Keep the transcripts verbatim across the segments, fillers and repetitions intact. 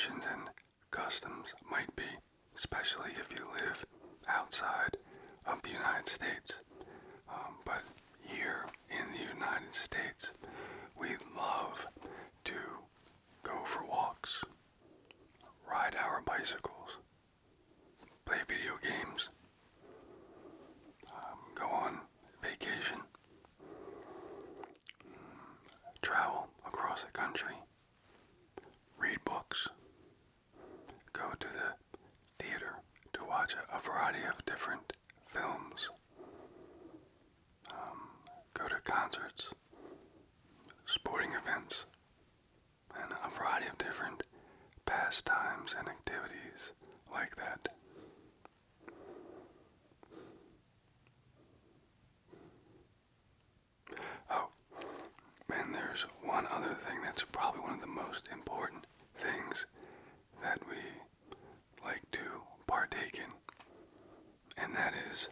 traditions and customs might be, especially if you live outside of the United States. Um, but here in the United States, we love to go for walks, ride our bicycles, play video games, um, go on vacation, travel across the country, read books, go to the theater to watch a, a variety of different films, um, go to concerts, sporting events, and a variety of different pastimes and activities like that. Oh, and there's one other thing that's probably one of the most important things that we like to partake in, and that is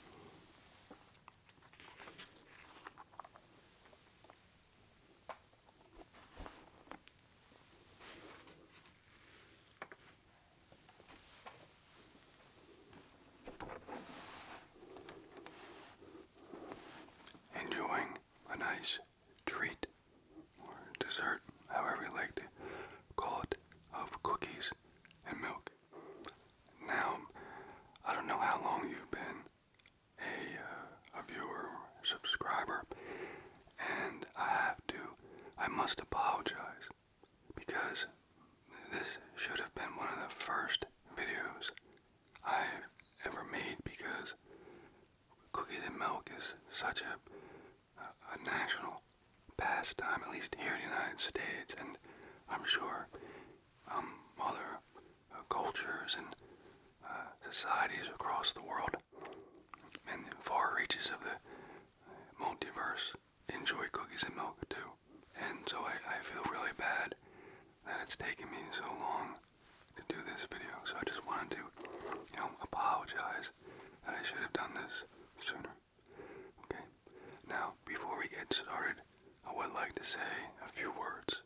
enjoying a nice treat or dessert, however you like to call it, of cookies and milk. Now, I don't know how long you've been a, uh, a viewer or subscriber, and I have to, I must apologize, because this should have been one of the first videos I've ever made, because cookies and milk is such a, a, a national pastime, at least here in the United States, and I'm sure um, other uh, cultures and uh, societies across the world and the far reaches of the multiverse enjoy cookies and milk too. And so I, I feel really bad that it's taken me so long to do this video. So I just wanted to, you know, apologize that I should have done this sooner. Okay. Now, before we get started, I would like to say a few words.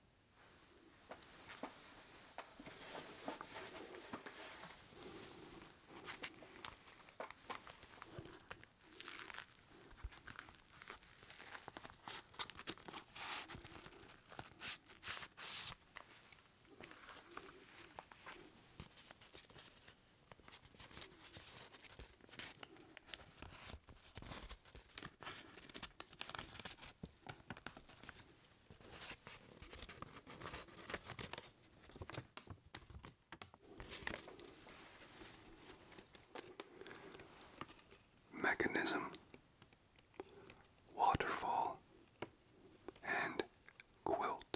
Mechanism, waterfall, and quilt.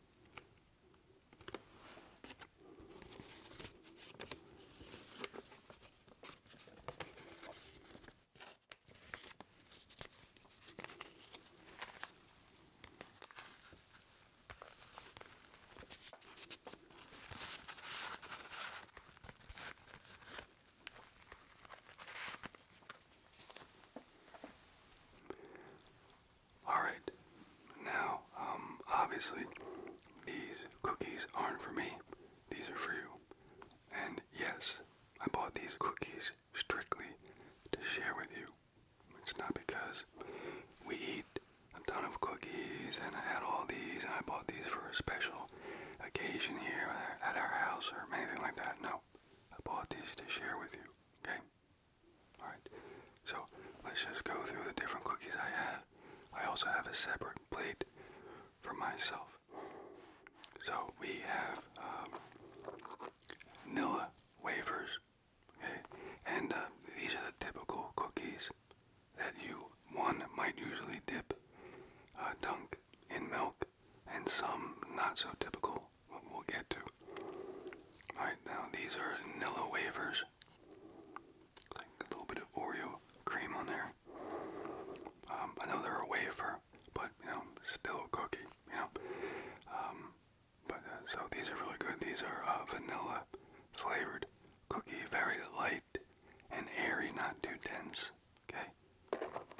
Alright, now, um, obviously, these cookies aren't for me, these are for you. And yes, I bought these cookies strictly to share with you. It's not because we eat a ton of cookies and I had all these and I bought these for a special occasion here at our house or anything like that. No, I bought these to share with you, okay? Alright, so let's just go through the different cookies I have. I also have a separate plate for myself. So we have um, vanilla wafers, okay? And uh, these are the typical cookies that you, one, might usually dip, uh, dunk in milk, and some not so typical, what we'll get to. Alright, now these are vanilla wafers, like a little bit of Oreo cream on there. Um, I know they're a wafer, but, you know, still a cookie, you know. Um, but, uh, so these are really good. These are uh, vanilla flavored cookie, very light and airy, not too dense, okay.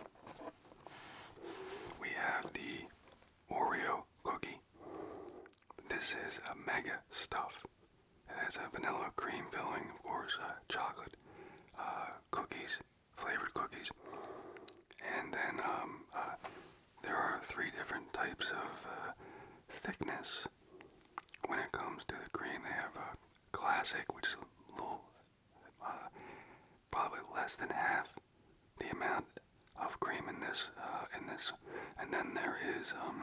We have the Oreo cookie. This is a mega stuff, It has a vanilla cream filling, of course, uh, chocolate uh, cookies, flavored cookies, and then um, uh, there are three different types of uh, thickness when it comes to the cream. They have a classic, which is a little, uh, probably less than half the amount of cream in this, uh, in this, and then there is um,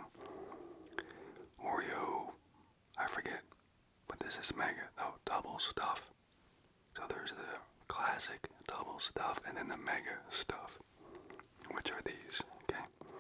Oreo. I forget, but this is mega. Oh, double stuff. So there's the classic double stuff, and then the mega stuff, which are these. Okay.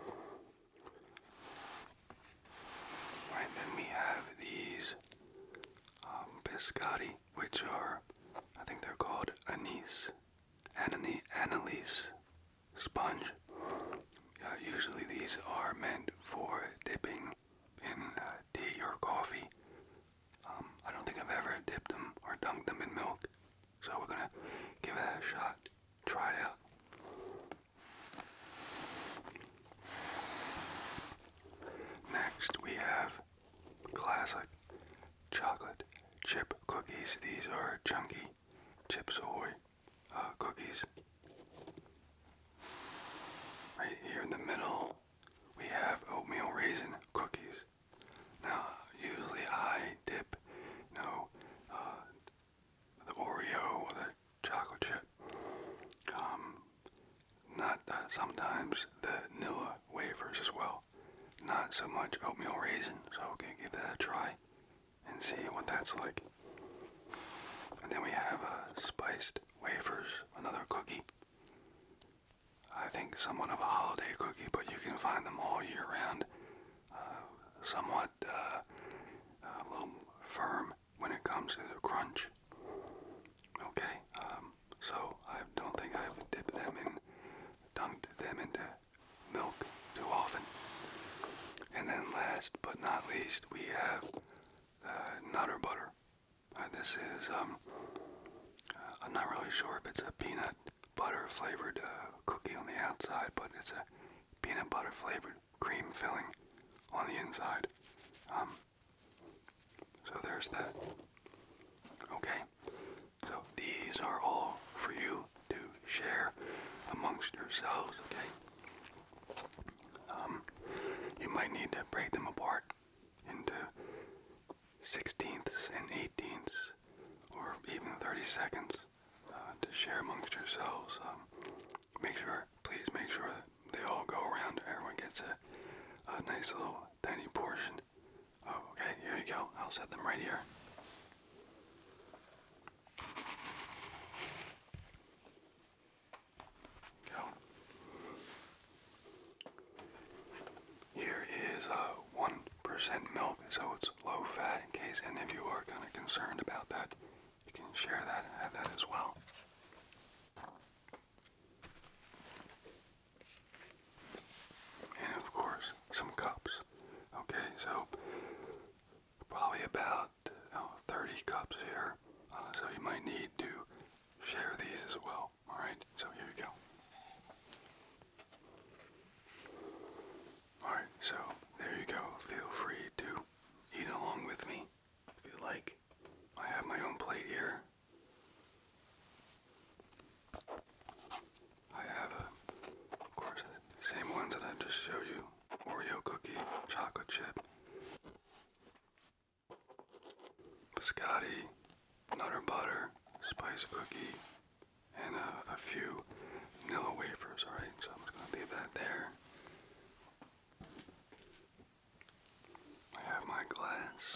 Right, then we have these um, biscotti, which are, I think they're called anise, anise, anise sponge. Uh, usually these are meant for dipping in uh, tea or coffee. Um, I don't think I've ever dipped them or dunked them in milk, so we're gonna give that a shot. Try it out. Next, we have classic chocolate chip cookies. These are chunky Chips Ahoy uh, cookies. Right here in the middle, we have oatmeal raisin cookies. Now, usually I dip, you know, uh, the Oreo or the chocolate chip. Um, not uh, sometimes the Nilla wafers as well. Not so much oatmeal raisin, so okay, give that a try and see what that's like. And then we have uh, spiced wafers, another cookie. I think somewhat of a holiday cookie, but you can find them all year round. Uh, somewhat uh, a little firm when it comes to the crunch. Okay, um, so I don't think I've dipped them in, dunked them into milk too often. And then last but not least, we have uh, Nutter Butter. Uh, this is, um, uh, I'm not really sure if it's a peanut butter flavored uh, cookie on the outside, but it's a peanut butter flavored cream filling on the inside. Um, so there's that. Okay, so these are all for you to share amongst yourselves, okay? Um, you might need to break them apart into sixteenths and eighteenths, or even thirty seconds uh, to share amongst yourselves. Um, make sure, please make sure that they all go around. Everyone gets a, a nice little tiny portion. Oh, okay, here you go. I'll set them right here. Go. Here is uh, one percent milk, so it's low fat in case any of you are kind of concerned about that. You can share that and have that as well. And of course, some cups. Okay, so probably about oh, thirty cups here. Uh, so you might need to share these as well. Alright, so here you go. Alright, so there you go. Feel free to eat along with me if you like. I have my own plate here. I have, a, of course, the same ones that I just showed you. Oreo cookie, chocolate chip, biscotti, Nutter Butter, spice cookie, and uh, a few vanilla wafers. Alright, so I'm just going to leave that there. I have my glass.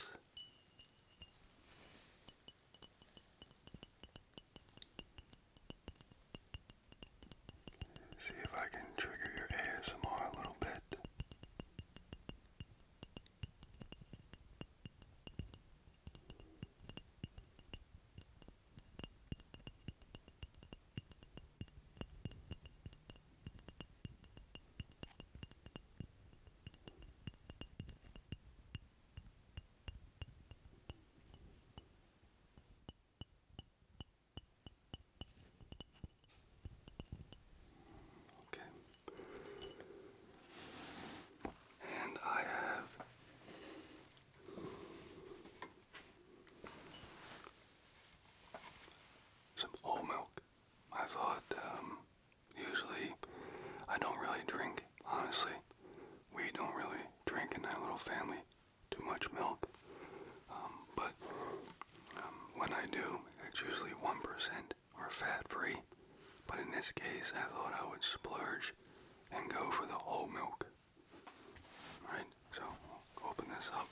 See if I can trigger your A S M R a little bit. Okay. whole milk. I thought, um, usually I don't really drink, honestly. We don't really drink in our little family too much milk. Um, but um, when I do, it's usually one percent or fat-free. But in this case, I thought I would splurge and go for the whole milk. Right? So, open this up.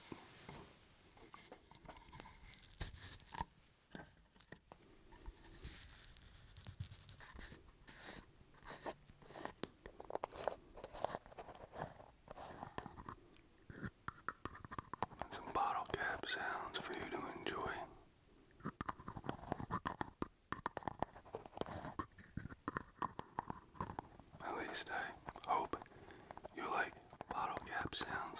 Some bottle cap sounds for you to enjoy. At least I hope you like bottle cap sounds.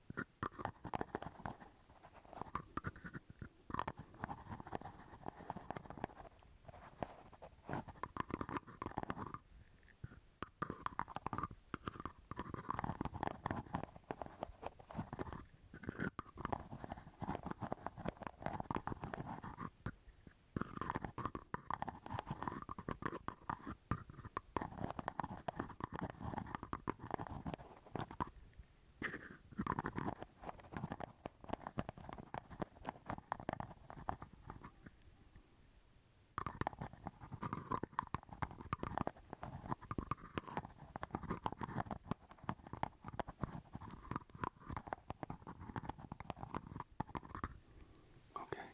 Okay.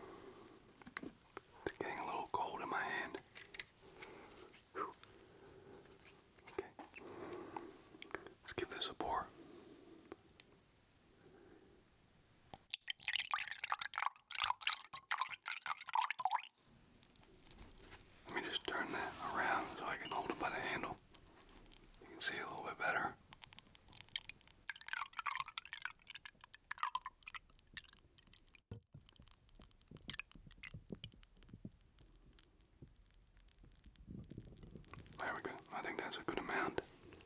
It's getting a little cold in my hand. Okay. Let's give this a pour. Let me just turn that around so I can hold it by the handle. You can see a little bit better. There we go. I think that's a good amount.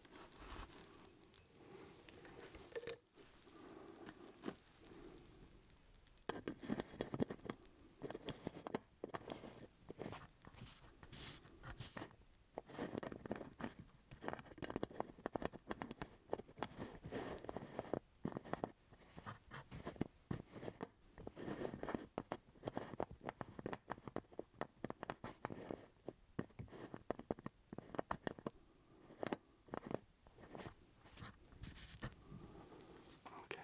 Okay.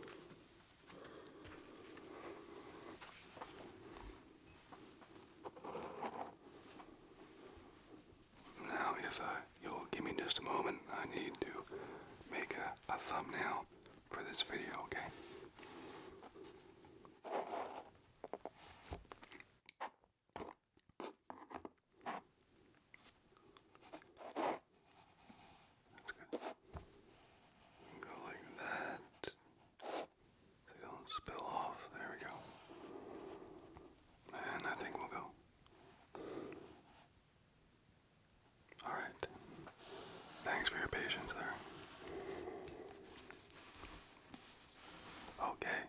Now, if uh, you'll give me just a moment, I need to make a, a thumbnail for this video, okay? That's good. Go like that. So they don't spill off. There we go. And I think we'll go. Alright. Thanks for your patience there. Okay.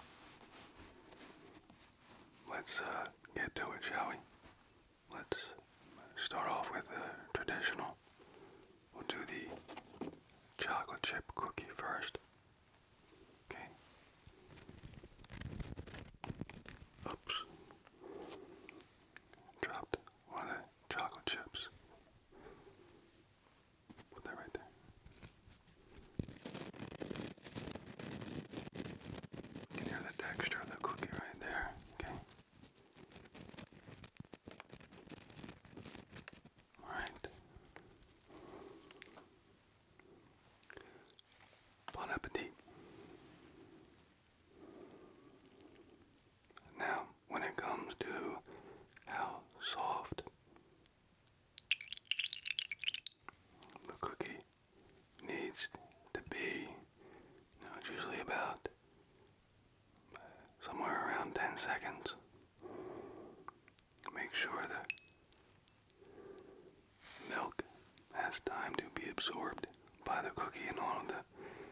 Let's uh, get to it, shall we? Let's start off with the traditional. We'll do the chocolate chip cookie first. Okay. Oops. Dropped one of the chocolate chips. Put that right there. You can hear the texture of the cookie right there. Okay. Alright. Bon appetit. Now, when it comes to how soft the cookie needs to be, you know, it's usually about uh, somewhere around ten seconds. Make sure the milk has time to be absorbed by the cookie and all of the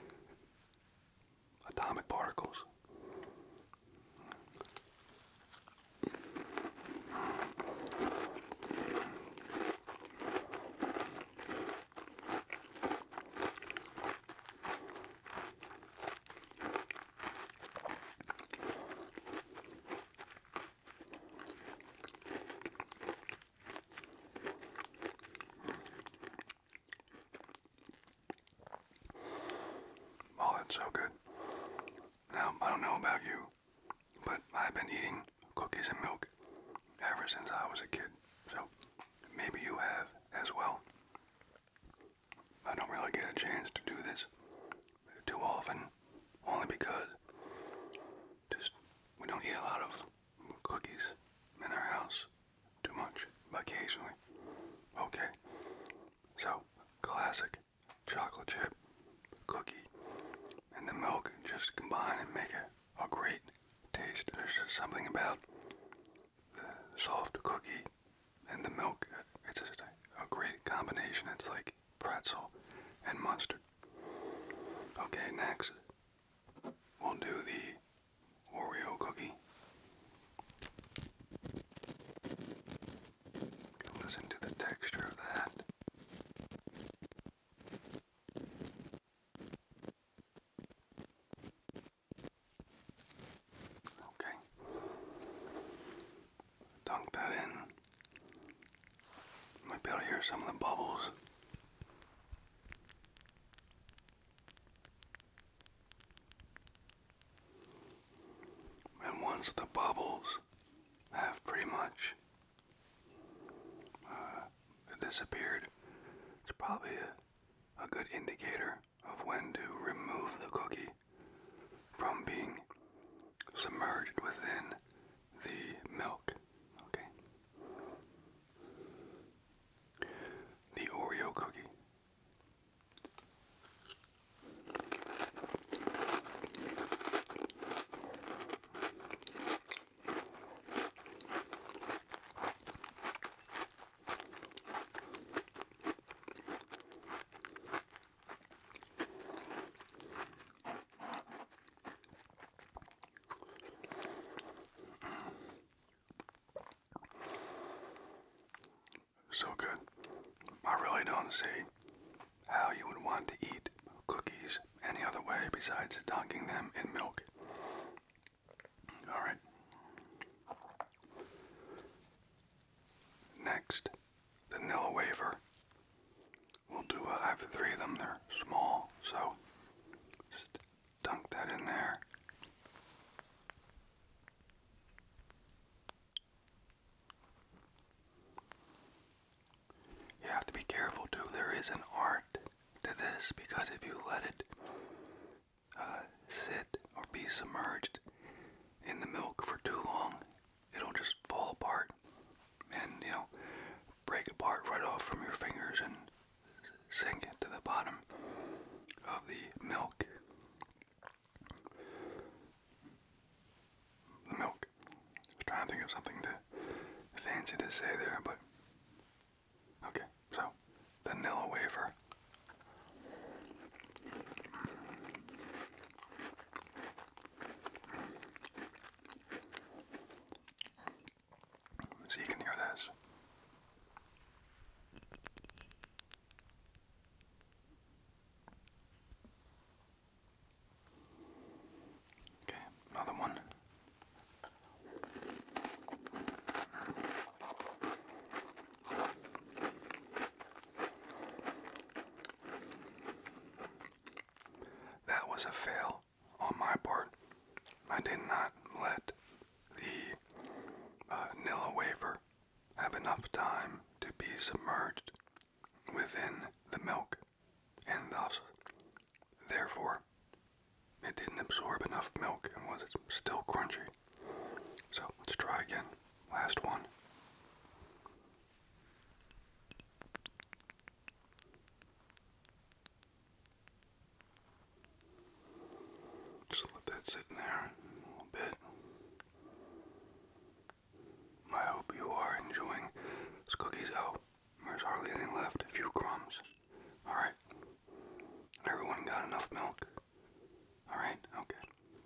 atomic particles. So good. Now, I don't know about you, but I've been eating cookies and milk ever since I was a kid. So maybe you have as well. I don't really get a chance to do this too often, only because just we don't eat a lot of cookies in our house too much, occasionally. Okay, so classic chocolate chip cookie and the milk just combine and make a, a great taste. There's just something about the soft cookie and the milk. It's just a, a great combination. It's like pretzel and mustard. Okay, next we'll do the Oreo cookie. Listen to the texture of that. Okay. Dunk that in. Might be able to hear some of the bubbles. And once the bubbles have pretty much uh, disappeared, it's probably a, a good indicator of when to remove the cookie from being submerged within the milk. Okay. The Oreo cookie. So good. I really don't see how you would want to eat cookies any other way besides dunking them in milk. Alright. Next, the vanilla wafer. We'll do, uh, I have three of them, they're small, so just dunk that in there. You have to be careful too, there is an art to this, because if you let it uh, sit or be submerged in the milk for too long, it'll just fall apart and, you know, break apart right off from your fingers and sink to the bottom of the milk. The milk. I was trying to think of something to fancy to say there, but okay, so vanilla wafer. So you can hear this. Okay, another one. That was a fail on my part. I did not let the uh, vanilla wafer have enough time to be submerged within the milk, and thus, therefore, it didn't absorb enough milk and was still crunchy. So let's try again. Last one. Just let that sit in there a little bit. I hope you are enjoying these cookies. Oh, there's hardly any left. A few crumbs. Alright. Everyone got enough milk? Alright, okay.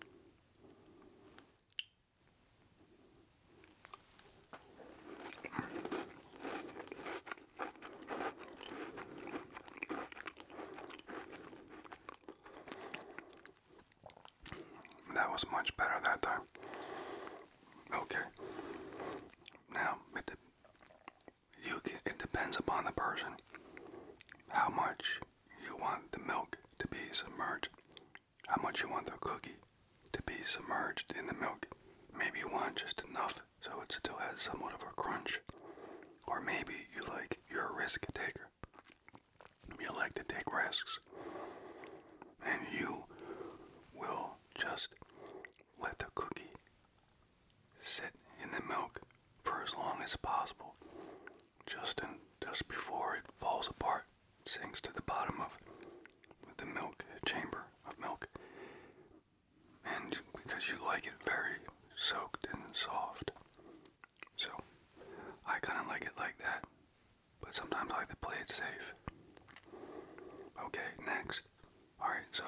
That was much better that time. Okay. Now, it, you can, it depends upon the person how much you want the milk to be submerged. how much you want the cookie to be submerged in the milk. Maybe you want just enough so it still has somewhat of a crunch. Or maybe you like, you're a risk taker. You like to take risks. And you will just let the cookie sit in the milk for as long as possible. Just in, just before it falls apart, sinks to the bottom of the milk chamber of milk. And because you like it very soaked and soft. So, I kind of like it like that. But sometimes I like to play it safe. Okay, next. Alright, so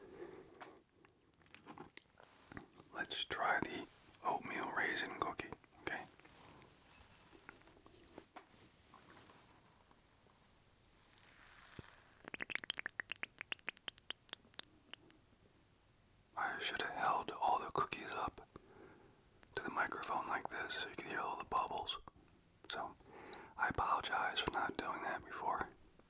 let's try the oatmeal raisin cookie, okay? I should have held all the cookies up to the microphone like this so you could hear all the bubbles. So, I apologize for not doing that before.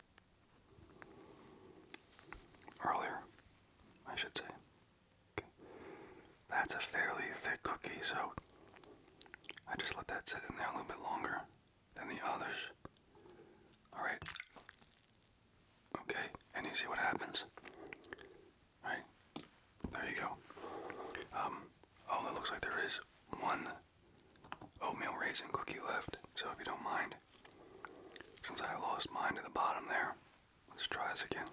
Earlier, I should say. Okay. That's a fairly thick cookie, so I just let that sit in there a little bit longer than the others. Alright. Okay, and you see what happens? Alright, there you go. Um, oh, it looks like there is one oatmeal raisin cookie left, so if you don't mind, since I lost mine to the bottom there, let's try this again.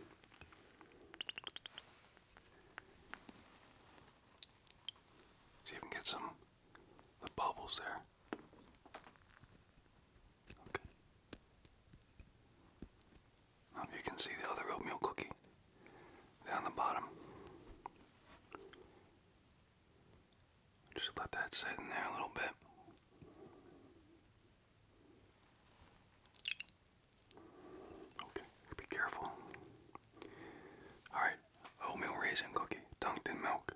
See if we can get some the bubbles there. Okay. Now if you can see the other oatmeal cookie down the bottom. Just let that sit in there a little bit. Okay, be careful. Alright, oatmeal raisin cookie dunked in milk.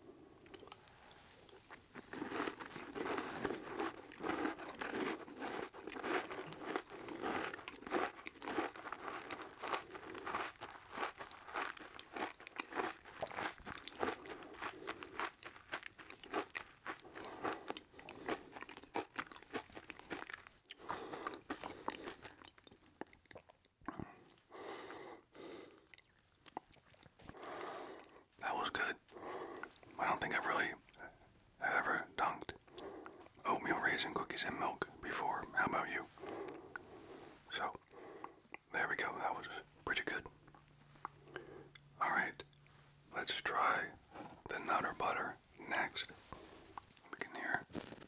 That was good. I don't think I've really ever dunked oatmeal raisin cookies in milk before. How about you? So, there we go. That was pretty good. Alright, let's try the Nutter Butter next. We can hear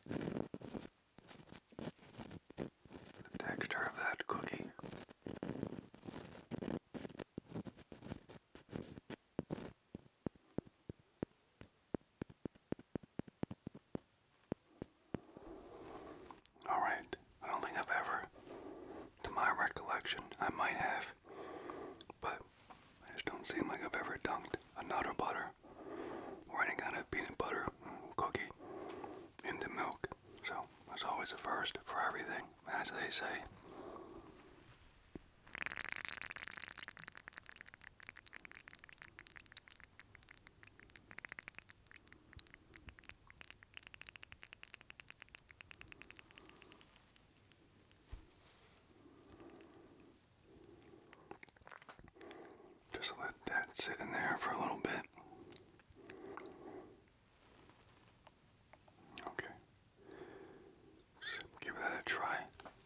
the texture of that cookie. Alright, I don't think I've ever, to my recollection, I might have, but I just don't seem like I've ever dunked a Nutter Butter or any kind of peanut butter cookie into milk. So, there's always a first for everything, as they say. Just let that sit in there for a little bit. Okay. Just give that a try.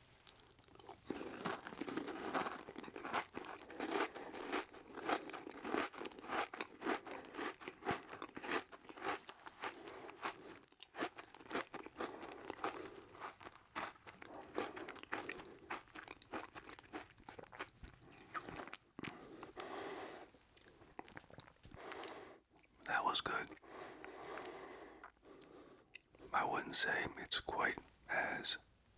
That was good. I wouldn't say it's quite as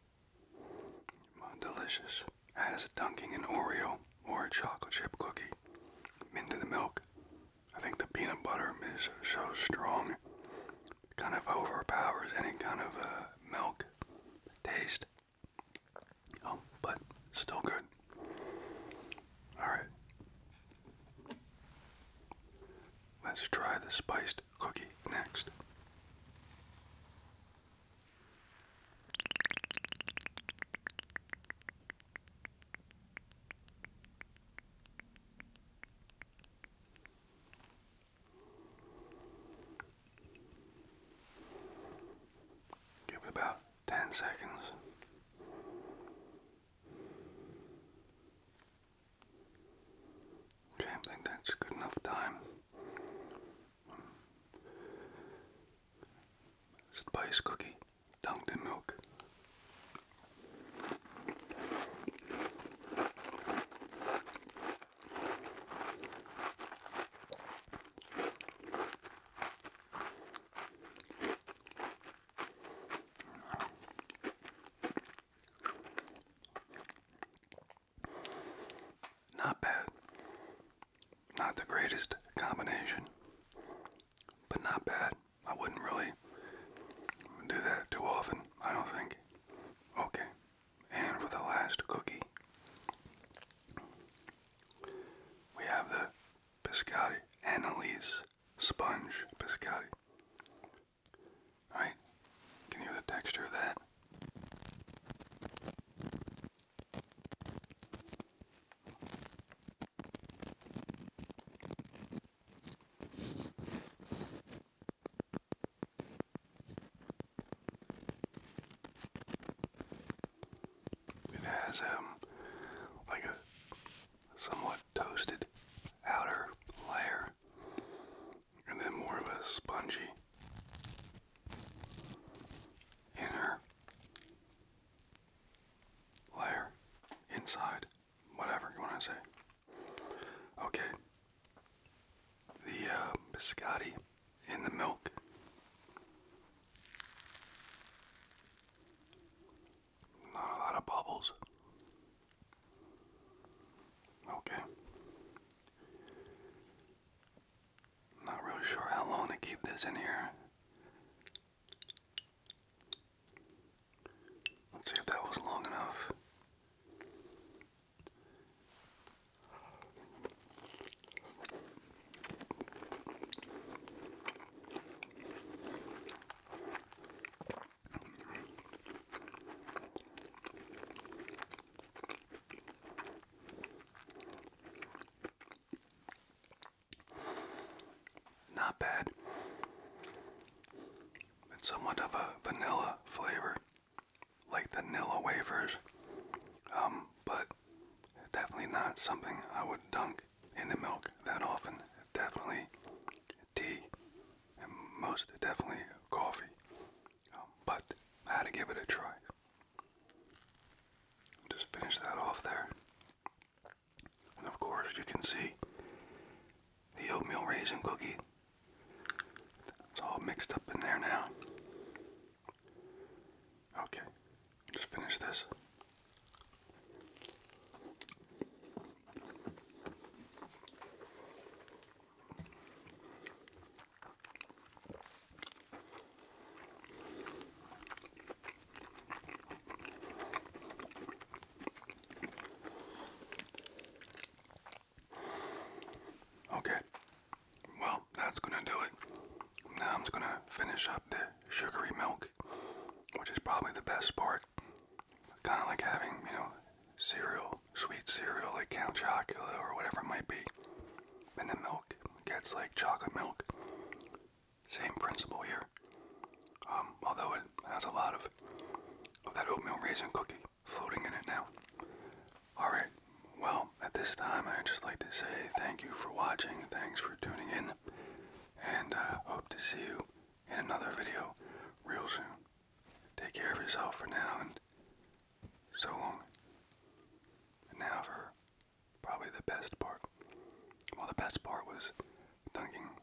delicious as dunking an Oreo or a chocolate chip cookie into the milk. I think the peanut butter is so strong, it kind of overpowers any kind of uh, milk taste. Oh, but still good. Alright. Let's try the enough time. Spice cookie dunked in milk. Not bad. Not the greatest combination, but not bad. I wouldn't really do that too often, I don't think. Okay, and for the last cookie, we have the biscotti, Annalise sponge biscotti. Right? Can you hear the texture of that? It has um like a somewhat toasted outer layer and then more of a spongy inner layer inside, whatever you want to say. Okay, the uh, biscotti in the milk. Not a lot of bubbles. Okay. Not really sure how long to keep this in here. Let's see if that was long enough. Not bad. It's somewhat of a vanilla flavor, like the Nilla wafers, um, but definitely not something I would dunk in the milk that often. Definitely tea, and most definitely coffee. Um, but I had to give it a try. Just finish that off there. And of course, you can see the oatmeal raisin cookie. It's all mixed up in there now. Okay, just finish this. Okay, well, that's gonna do it. Now I'm just gonna finish up the sugary milk, which is probably the best part. Kind of like having, you know, cereal, sweet cereal like Count Chocula or whatever it might be. And the milk gets like chocolate milk. Same principle here. Um, although it has a lot of, of that oatmeal raisin cookie floating in it now. Alright, well, at this time I'd just like to say thank you for watching, thanks for tuning in, and uh, hope to see you in another video real soon. Take care of yourself for now, and so long. And now for probably the best part. Well, the best part was dunking